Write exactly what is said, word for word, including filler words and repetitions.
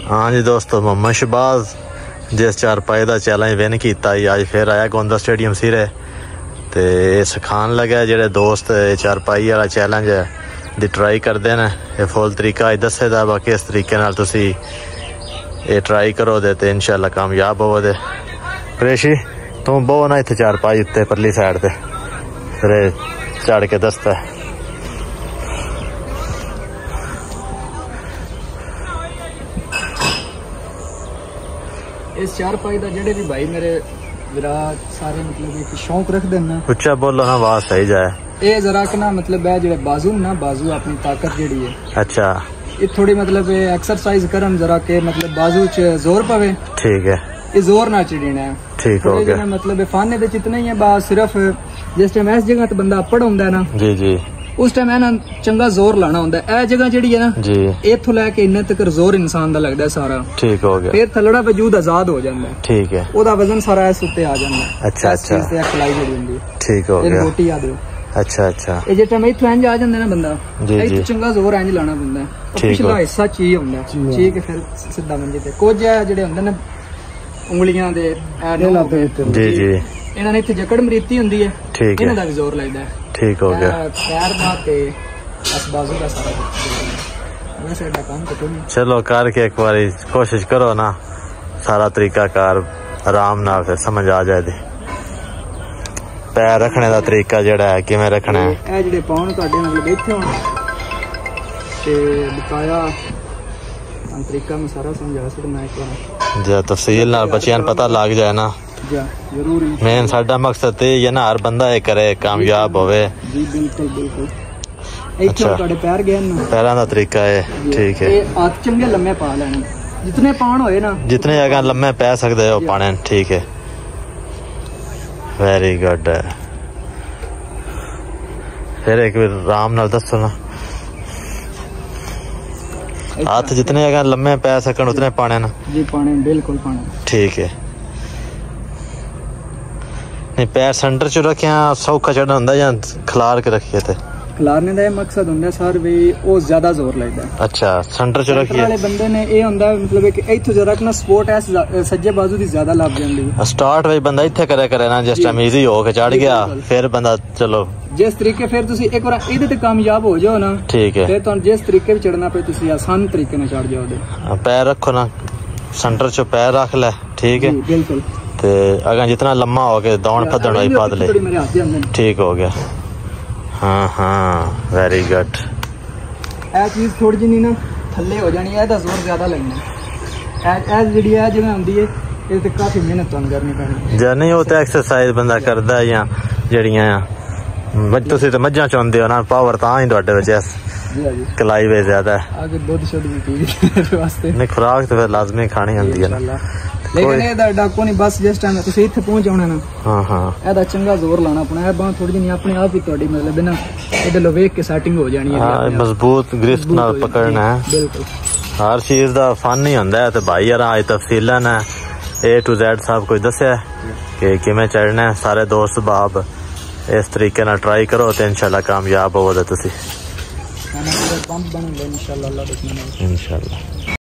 हाँ जी दोस्तों, मोहम्मद शहबाज जिस चारपाई का चैलेंज विन किया अज फिर आया गोंदा स्टेडियम सिरे तो सिखान लगा जेडे दोस्त चारपाई वाला चैलेंज दी ट्राई करते हैं। ये फुल तरीका अज दसे दा, बाकी इस तरीके नाल तुसी ये ट्राई करो दे तो इंशाल्लाह कामयाब हो दे। क्रेशी तू बो ना इत्थे चारपाई उत्ते परली साइड ते फिर चढ़ के दसता है। इस चारपाई दा जेडे भी भाई मेरे विराट सारे मतलब एक शौक रख देना। उच्चा बोलो ना, आवाज सही जाए। ये जरा ना मतलब है जेडे बाजू ना बाजू अपनी ताकत जेडी है। अच्छा, ये थोड़ी मतलब एक्सरसाइज करन जरा के मतलब बाजू च जोर पवे। ठीक है, ये जोर ना चिड़ीना है। ठीक हो गया। मतलब फाने दे इतना ही है बात, सिर्फ जिस टाइम इस जगह ते बंदा अपड़ होंदा है ना जी जी, उस टाइम है ना चंगा जोर लाना होंदा है। ए जगह जेडी है ना जी, इथों लैके इन्ने तक जोर इंसान दा लगदा है सारा। ठीक हो गया। फिर थल्लड़ा वजूद आजाद हो जांदा है। ठीक है, ओदा वजन सारा इस उत्ते आ जांदा है। अच्छा अच्छा, इस चीज ते खलाई जेडी हुंदी है। ठीक हो गया। रोटी याद हो। अच्छा अच्छा, ये जे टाइम इथों इंज आ जांदा ना बंदा, जी जी, चंगा जोर इंज लाना पैंदा है। पिछला हिस्सा ची हुंदा है, ठीक है, फिर सीधा मंजे ते कुछ जेडे हुंदे ने उंगलियां दे जी जी, इन्हां ने इत्थे जकड़ मरीती हुंदी है। ठीक है, इन्हां दा भी जोर लगदा है। ठीक हो गया। पैर दा ते बस बाजू का सारा वैसे दा काम तो नहीं। चलो करके एक बार कोशिश करो ना, सारा तरीका कार आराम नाल फिर समझ आ जाए। दे पैर रखने का तरीका जेड़ा है किवें रखना है, ए जेडे पाउण तुहाडे मतलब इत्थे होण ते बताया तरीका मैं सारा समझा सकदा एक बार जे तफसील नाल बच्चियां नूं पता लग जाए ना। जरूरी मेन साडा मकसद ये ना हर बंदा ये करे कामयाब होवे। जी बिल्कुल बिल्कुल। अच्छा, पैर गए ना, पैरों का तरीका है। ठीक है, हाथ चंगे लम्बे पा लेने, जितने पान होए ना जितने जगह लम्बे पै सकते हो पाने। ठीक है, वेरी गुड। फिर एक बार आराम नाल दसो ना, हाथ जितने जगह लम्बे पै सकन उतने पाने ना। जी पाने, बिल्कुल पाने। ठीक है, नहीं पैर सेंटर च रखिया सौखा चढ़ना होंदा या खिलार के रखिए थे? खिलारने का मकसद होंदा सर भी वो ज्यादा जोर लगदा है। अच्छा, सेंटर च रखिए वाले बंदे ने ये होंदा मतलब कि इथों जरा ना सपोर्ट है सज्जे बाजू दी ज्यादा लग जांदी है। स्टार्ट वे बंदा इथे करे करे ना, जिस टाइम इजी हो के चढ़ गया फिर बंदा चलो जिस तरीके फिर तुसी एक बार इहदे ते कामयाब हो जाओ ना। ठीक है, फिर तुहानू जिस तरीके भी चढ़ना पे तुसी आसान तरीके नाल चढ़ जाओ। दे पैर रखो ना, सेंटर च पैर रख ले। ठीक है, बिल्कुल। ते अगर जितना लम्बा हो के दौड़ फदन होई पाद ले। ठीक हो गया। हाँ हाँ, वेरी गुड। ए चीज थोड़ी जी ना थल्ले हो जानी है, एदा जोर ज्यादा लगना है। ए ए जेडी है जिवें हुंदी है इस ते काफी मेहनत तुहानू करनी पैनी जे नहीं हो तो एक्सरसाइज बंदा करदा है या जड़ियां तुसीं ते मज्जां चोंदे हो ना, पावर तां ही तुहाडे विच कलाई वे ज्यादा है। आगे दुध शुद्ध भी पी वास्ते नहीं, खुराक तो फिर लाजमी खानी होंदी है ना। लेकिन एदा डाको नहीं, बस जिस टाइम तुसीं इत्थे पहुंच जाना ना, हां हां एदा चंगा जोर लाना अपना। ए बांह थोड़ी जी अपने आप ही तुहाडी मतलब ना इधर लो वेख के सेटिंग हो जानी है। हां, मजबूत ग्रिप नाल पकड़ना है। बिल्कुल, हर चीज दा फन ही होंदा है। ते भाई यार आज तफसीलां ना ए टू जेड सब कुछ दस्या कि किवें चढ़ना है। सारे दोस्त बाब इस तरीके नाल ट्राई करो तो इंशाल्लाह कामयाब होवोगे तुसीं। इंशाल्लाह।